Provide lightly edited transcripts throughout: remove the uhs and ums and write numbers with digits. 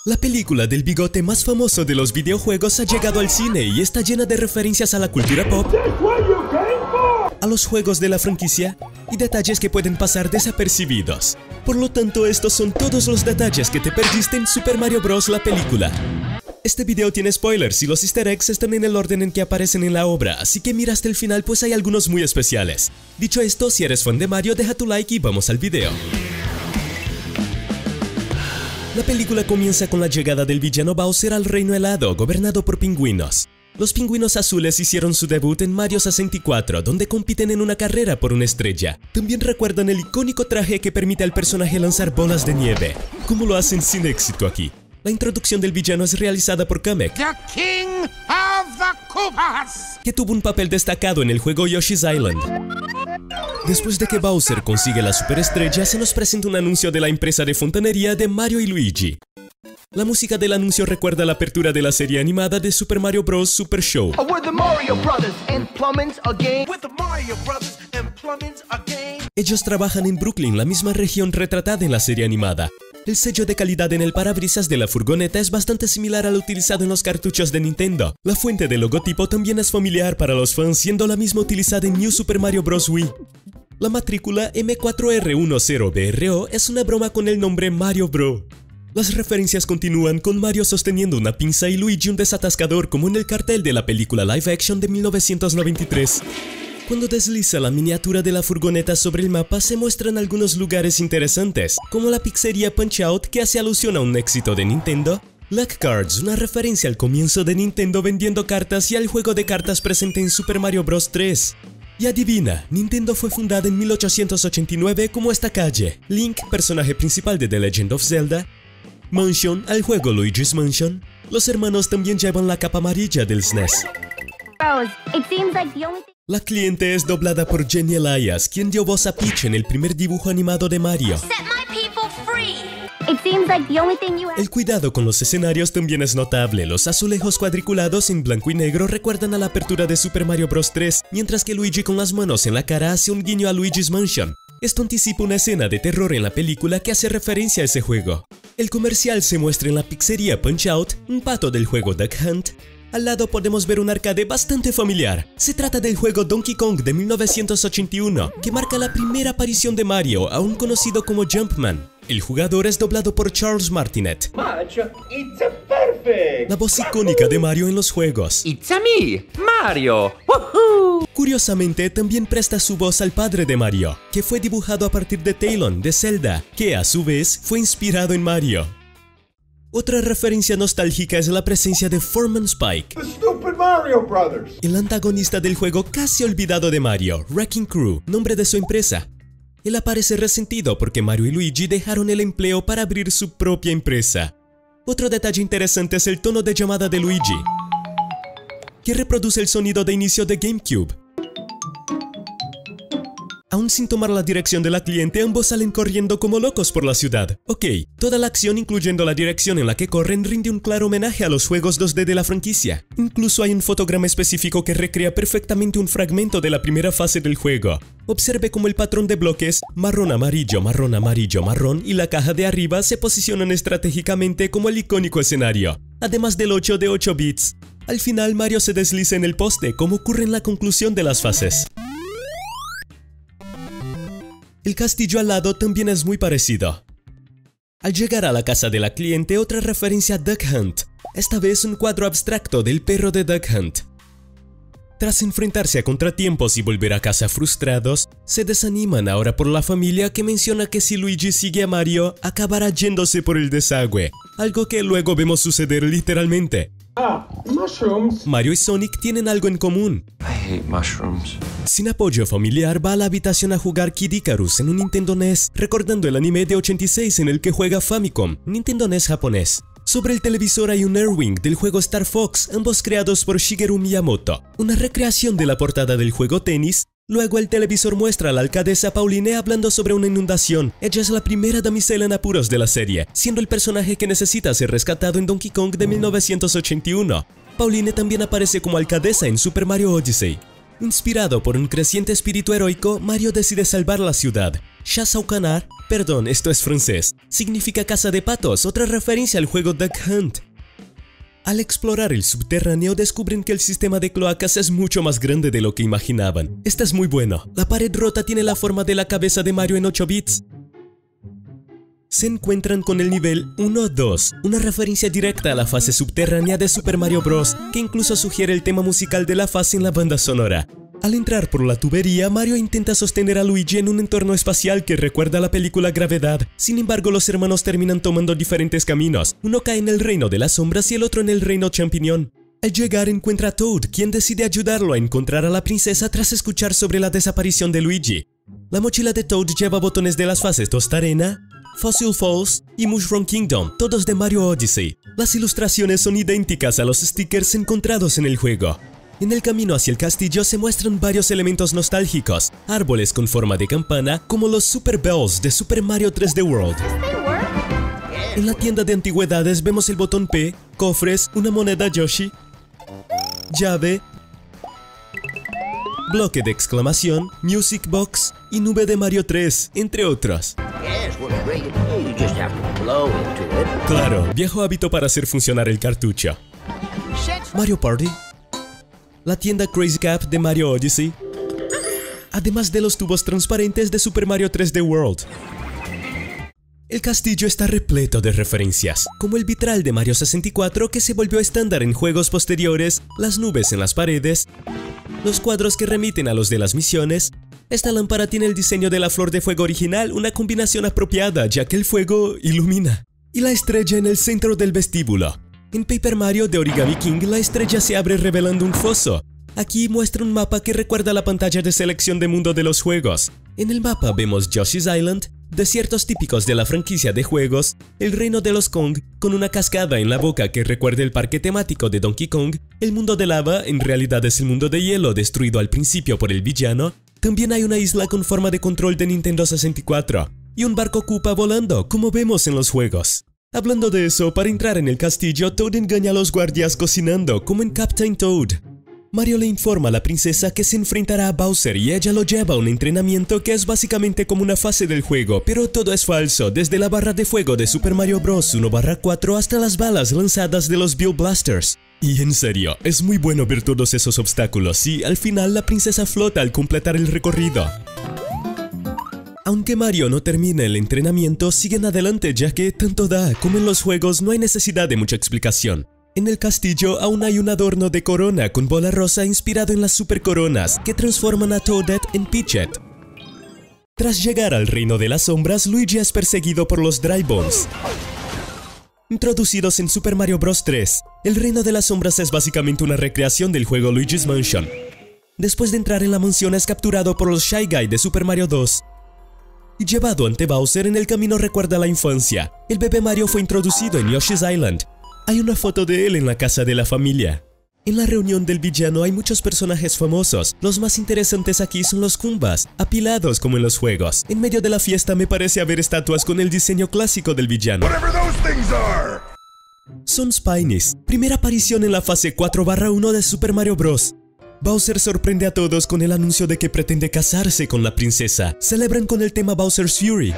La película del bigote más famoso de los videojuegos ha llegado al cine y está llena de referencias a la cultura pop, a los juegos de la franquicia y detalles que pueden pasar desapercibidos. Por lo tanto, estos son todos los detalles que te perdiste en Super Mario Bros. La película. Este video tiene spoilers y los easter eggs están en el orden en que aparecen en la obra, así que mira hasta el final pues hay algunos muy especiales. Dicho esto, si eres fan de Mario, deja tu like y vamos al video. La película comienza con la llegada del villano Bowser al Reino Helado, gobernado por pingüinos. Los pingüinos azules hicieron su debut en Mario 64, donde compiten en una carrera por una estrella. También recuerdan el icónico traje que permite al personaje lanzar bolas de nieve. ¿Cómo lo hacen sin éxito aquí? La introducción del villano es realizada por Kamek, The King of the Koopas, que tuvo un papel destacado en el juego Yoshi's Island. Después de que Bowser consigue la superestrella, se nos presenta un anuncio de la empresa de fontanería de Mario y Luigi. La música del anuncio recuerda la apertura de la serie animada de Super Mario Bros. Super Show. Ellos trabajan en Brooklyn, la misma región retratada en la serie animada. El sello de calidad en el parabrisas de la furgoneta es bastante similar al utilizado en los cartuchos de Nintendo. La fuente del logotipo también es familiar para los fans, siendo la misma utilizada en New Super Mario Bros. Wii. La matrícula M4R10BRO es una broma con el nombre Mario Bro. Las referencias continúan con Mario sosteniendo una pinza y Luigi un desatascador como en el cartel de la película live action de 1993. Cuando desliza la miniatura de la furgoneta sobre el mapa se muestran algunos lugares interesantes, como la pizzería Punch-Out que hace alusión a un éxito de Nintendo, Luck Cards, una referencia al comienzo de Nintendo vendiendo cartas y al juego de cartas presente en Super Mario Bros. 3. Y adivina, Nintendo fue fundada en 1889 como esta calle, Link, personaje principal de The Legend of Zelda, Mansion, al juego Luigi's Mansion. Los hermanos también llevan la capa amarilla del SNES. La cliente es doblada por Jenny Elias, quien dio voz a Peach en el primer dibujo animado de Mario. El cuidado con los escenarios también es notable. Los azulejos cuadriculados en blanco y negro recuerdan a la apertura de Super Mario Bros. 3, mientras que Luigi con las manos en la cara hace un guiño a Luigi's Mansion. Esto anticipa una escena de terror en la película que hace referencia a ese juego. El comercial se muestra en la pizzería Punch-Out, un pato del juego Duck Hunt. Al lado podemos ver un arcade bastante familiar. Se trata del juego Donkey Kong de 1981, que marca la primera aparición de Mario, aún conocido como Jumpman. El jugador es doblado por Charles Martinet, la voz icónica de Mario en los juegos. It's a me, Mario. Woohoo! Curiosamente, también presta su voz al padre de Mario, que fue dibujado a partir de Talon, de Zelda, que a su vez fue inspirado en Mario. Otra referencia nostálgica es la presencia de Foreman Spike, el antagonista del juego casi olvidado de Mario, Wrecking Crew, nombre de su empresa. Él aparece resentido porque Mario y Luigi dejaron el empleo para abrir su propia empresa. Otro detalle interesante es el tono de llamada de Luigi, que reproduce el sonido de inicio de GameCube. Aún sin tomar la dirección de la cliente, ambos salen corriendo como locos por la ciudad. Ok, toda la acción, incluyendo la dirección en la que corren, rinde un claro homenaje a los juegos 2D de la franquicia. Incluso hay un fotograma específico que recrea perfectamente un fragmento de la primera fase del juego. Observe cómo el patrón de bloques, marrón, amarillo, marrón, amarillo, marrón, y la caja de arriba se posicionan estratégicamente como el icónico escenario, además del 8 de 8 bits. Al final, Mario se desliza en el poste, como ocurre en la conclusión de las fases. El castillo al lado también es muy parecido. Al llegar a la casa de la cliente, otra referencia a Duck Hunt, esta vez un cuadro abstracto del perro de Duck Hunt. Tras enfrentarse a contratiempos y volver a casa frustrados, se desaniman ahora por la familia que menciona que si Luigi sigue a Mario, acabará yéndose por el desagüe, algo que luego vemos suceder literalmente. Mario y Sonic tienen algo en común. I hate mushrooms. Sin apoyo familiar, va a la habitación a jugar Kid Icarus en un Nintendo NES, recordando el anime de 86 en el que juega Famicom, Nintendo NES japonés. Sobre el televisor hay un Airwing del juego Star Fox, ambos creados por Shigeru Miyamoto, una recreación de la portada del juego Tennis. Luego el televisor muestra a la alcaldesa Pauline hablando sobre una inundación. Ella es la primera damisela en apuros de la serie, siendo el personaje que necesita ser rescatado en Donkey Kong de 1981. Pauline también aparece como alcaldesa en Super Mario Odyssey. Inspirado por un creciente espíritu heroico, Mario decide salvar la ciudad. Chasaucanar, perdón, esto es francés, significa casa de patos, otra referencia al juego Duck Hunt. Al explorar el subterráneo descubren que el sistema de cloacas es mucho más grande de lo que imaginaban. Este es muy bueno. La pared rota tiene la forma de la cabeza de Mario en 8 bits. Se encuentran con el nivel 1-2, una referencia directa a la fase subterránea de Super Mario Bros., que incluso sugiere el tema musical de la fase en la banda sonora. Al entrar por la tubería, Mario intenta sostener a Luigi en un entorno espacial que recuerda a la película Gravedad. Sin embargo, los hermanos terminan tomando diferentes caminos. Uno cae en el reino de las sombras y el otro en el reino champiñón. Al llegar encuentra a Toad, quien decide ayudarlo a encontrar a la princesa tras escuchar sobre la desaparición de Luigi. La mochila de Toad lleva botones de las fases Tosta Arena, Fossil Falls y Mushroom Kingdom, todos de Mario Odyssey. Las ilustraciones son idénticas a los stickers encontrados en el juego. En el camino hacia el castillo se muestran varios elementos nostálgicos, árboles con forma de campana, como los Super Bells de Super Mario 3D World. En la tienda de antigüedades vemos el botón P, cofres, una moneda Yoshi, llave, bloque de exclamación, Music Box y nube de Mario 3, entre otros. Claro, viejo hábito para hacer funcionar el cartucho. Mario Party, la tienda Crazy Cap de Mario Odyssey, además de los tubos transparentes de Super Mario 3D World. El castillo está repleto de referencias, como el vitral de Mario 64 que se volvió estándar en juegos posteriores, las nubes en las paredes, los cuadros que remiten a los de las misiones. Esta lámpara tiene el diseño de la flor de fuego original, una combinación apropiada ya que el fuego ilumina. Y la estrella en el centro del vestíbulo. En Paper Mario de Origami King la estrella se abre revelando un foso. Aquí muestra un mapa que recuerda la pantalla de selección de mundo de los juegos. En el mapa vemos Yoshi's Island, desiertos típicos de la franquicia de juegos, el reino de los Kong con una cascada en la boca que recuerda el parque temático de Donkey Kong, el mundo de lava en realidad es el mundo de hielo destruido al principio por el villano. También hay una isla con forma de control de Nintendo 64 y un barco Koopa volando, como vemos en los juegos. Hablando de eso, para entrar en el castillo, Toad engaña a los guardias cocinando, como en Captain Toad. Mario le informa a la princesa que se enfrentará a Bowser y ella lo lleva a un entrenamiento que es básicamente como una fase del juego, pero todo es falso, desde la barra de fuego de Super Mario Bros. 1/4 hasta las balas lanzadas de los Bill Blasters. Y en serio, es muy bueno ver todos esos obstáculos y al final la princesa flota al completar el recorrido. Aunque Mario no termina el entrenamiento, siguen adelante ya que tanto da como en los juegos no hay necesidad de mucha explicación. En el castillo aún hay un adorno de corona con bola rosa inspirado en las super coronas que transforman a Toadette en Peachette. Tras llegar al reino de las sombras, Luigi es perseguido por los Dry Bones. Introducidos en Super Mario Bros. 3, el reino de las sombras es básicamente una recreación del juego Luigi's Mansion. Después de entrar en la mansión es capturado por los Shy Guy de Super Mario 2. Y llevado ante Bowser en el camino recuerda la infancia. El bebé Mario fue introducido en Yoshi's Island. Hay una foto de él en la casa de la familia. En la reunión del villano hay muchos personajes famosos. Los más interesantes aquí son los Goombas, apilados como en los juegos. En medio de la fiesta me parece haber estatuas con el diseño clásico del villano. Son Spinies, primera aparición en la fase 4/1 de Super Mario Bros. Bowser sorprende a todos con el anuncio de que pretende casarse con la princesa. Celebran con el tema Bowser's Fury.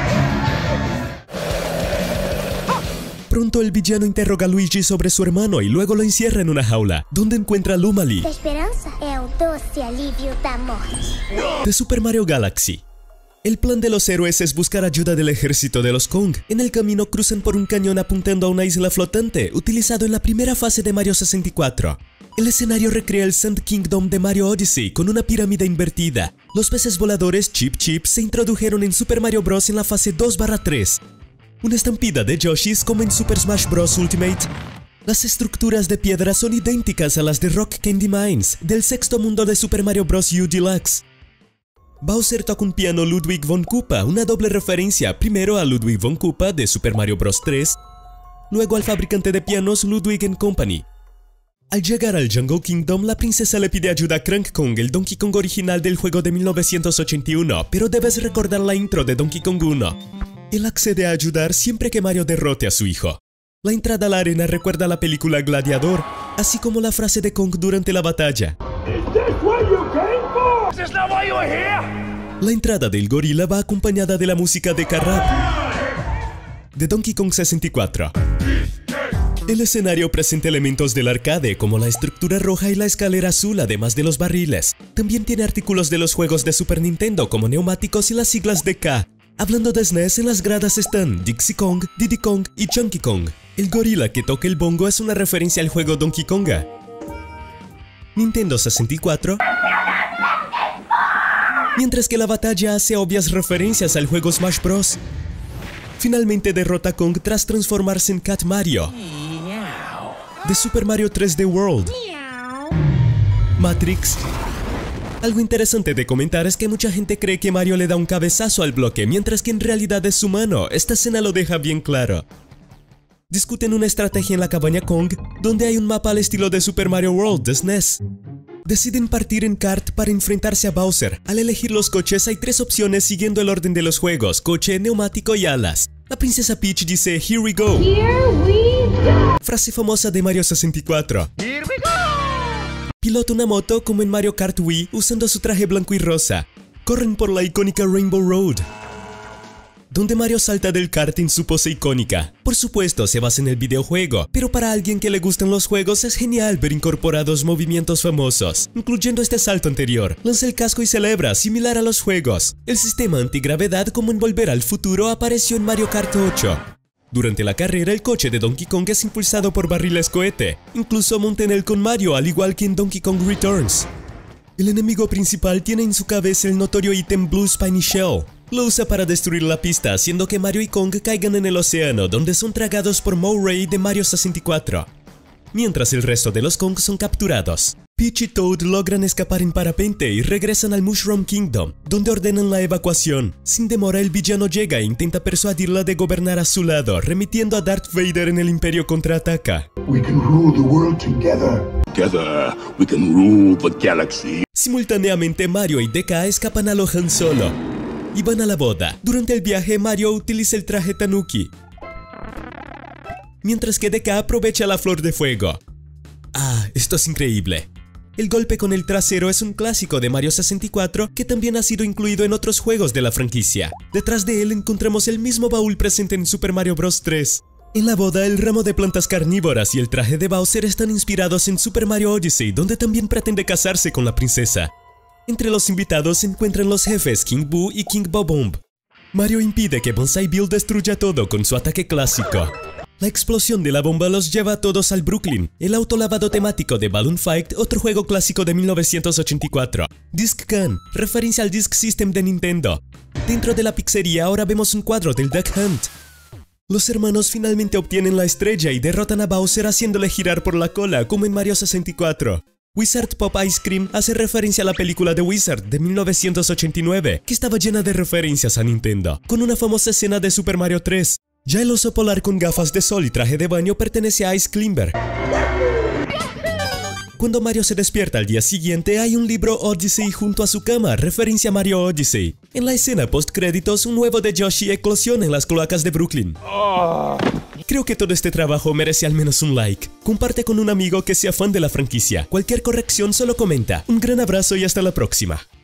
Pronto el villano interroga a Luigi sobre su hermano y luego lo encierra en una jaula, donde encuentra a Lumali. A esperança é o doce alívio da morte. De Super Mario Galaxy. El plan de los héroes es buscar ayuda del ejército de los Kong. En el camino cruzan por un cañón apuntando a una isla flotante, utilizado en la primera fase de Mario 64. El escenario recrea el Sand Kingdom de Mario Odyssey con una pirámide invertida. Los peces voladores Chip Chip se introdujeron en Super Mario Bros. En la fase 2/3. Una estampida de Yoshis como en Super Smash Bros. Ultimate. Las estructuras de piedra son idénticas a las de Rock Candy Mines, del sexto mundo de Super Mario Bros. U Deluxe. Bowser toca un piano Ludwig von Koopa, una doble referencia, primero a Ludwig von Koopa de Super Mario Bros. 3, luego al fabricante de pianos Ludwig & Company. Al llegar al Jungle Kingdom, la princesa le pide ayuda a Crank Kong, el Donkey Kong original del juego de 1981, pero debes recordar la intro de Donkey Kong 1. Él accede a ayudar siempre que Mario derrote a su hijo. La entrada a la arena recuerda a la película Gladiador. así como la frase de Kong durante la batalla. La entrada del gorila va acompañada de la música de K-Rap de Donkey Kong 64. El escenario presenta elementos del arcade como la estructura roja y la escalera azul, además de los barriles. También tiene artículos de los juegos de Super Nintendo como neumáticos y las siglas de K. Hablando de SNES, en las gradas están Dixie Kong, Diddy Kong y Chunky Kong. El gorila que toca el bongo es una referencia al juego Donkey Konga. Nintendo 64. Mientras que la batalla hace obvias referencias al juego Smash Bros. Finalmente derrota a Kong tras transformarse en Cat Mario de Super Mario 3D World. Matrix. Algo interesante de comentar es que mucha gente cree que Mario le da un cabezazo al bloque, mientras que en realidad es su mano. Esta escena lo deja bien claro. Discuten una estrategia en la cabaña Kong, donde hay un mapa al estilo de Super Mario World de SNES. Deciden partir en kart para enfrentarse a Bowser. Al elegir los coches hay 3 opciones siguiendo el orden de los juegos: coche, neumático y alas. La princesa Peach dice "Here we go", frase famosa de Mario 64. Here we go! Pilota una moto como en Mario Kart Wii usando su traje blanco y rosa. Corren por la icónica Rainbow Road, donde Mario salta del kart en su pose icónica. Por supuesto, se basa en el videojuego, pero para alguien que le gustan los juegos es genial ver incorporados movimientos famosos, incluyendo este salto anterior. Lanza el casco y celebra, similar a los juegos. El sistema antigravedad como en Volver al Futuro apareció en Mario Kart 8. Durante la carrera, el coche de Donkey Kong es impulsado por barriles cohete. Incluso monta en él con Mario, al igual que en Donkey Kong Returns. El enemigo principal tiene en su cabeza el notorio ítem Blue Spiny Shell. Lo usa para destruir la pista, haciendo que Mario y Kong caigan en el océano, donde son tragados por Mowray de Mario 64. Mientras el resto de los Kong son capturados. Peach y Toad logran escapar en parapente y regresan al Mushroom Kingdom, donde ordenan la evacuación. Sin demora, el villano llega e intenta persuadirla de gobernar a su lado, remitiendo a Darth Vader en el Imperio contraataca. We can rule the world together. Together, we can rule the galaxy. Simultáneamente, Mario y DK escapan a lo Han Solo y van a la boda. Durante el viaje, Mario utiliza el traje Tanuki, mientras que DK aprovecha la flor de fuego. Ah, esto es increíble. El golpe con el trasero es un clásico de Mario 64 que también ha sido incluido en otros juegos de la franquicia. Detrás de él encontramos el mismo baúl presente en Super Mario Bros. 3. En la boda, el ramo de plantas carnívoras y el traje de Bowser están inspirados en Super Mario Odyssey, donde también pretende casarse con la princesa. Entre los invitados se encuentran los jefes King Boo y King Bob-omb. Mario impide que Bonsai Bill destruya todo con su ataque clásico. La explosión de la bomba los lleva a todos al Brooklyn, el autolavado temático de Balloon Fight, otro juego clásico de 1984. Disc Gun, referencia al Disk System de Nintendo. Dentro de la pizzería ahora vemos un cuadro del Duck Hunt. Los hermanos finalmente obtienen la estrella y derrotan a Bowser haciéndole girar por la cola, como en Mario 64. Wizard Pop Ice Cream hace referencia a la película The Wizard de 1989, que estaba llena de referencias a Nintendo, con una famosa escena de Super Mario 3. Ya el oso polar con gafas de sol y traje de baño pertenece a Ice Climber. Cuando Mario se despierta al día siguiente, hay un libro Odyssey junto a su cama, referencia a Mario Odyssey. En la escena post-créditos, un huevo de Yoshi eclosiona en las cloacas de Brooklyn. Creo que todo este trabajo merece al menos un like. Comparte con un amigo que sea fan de la franquicia. Cualquier corrección solo comenta. Un gran abrazo y hasta la próxima.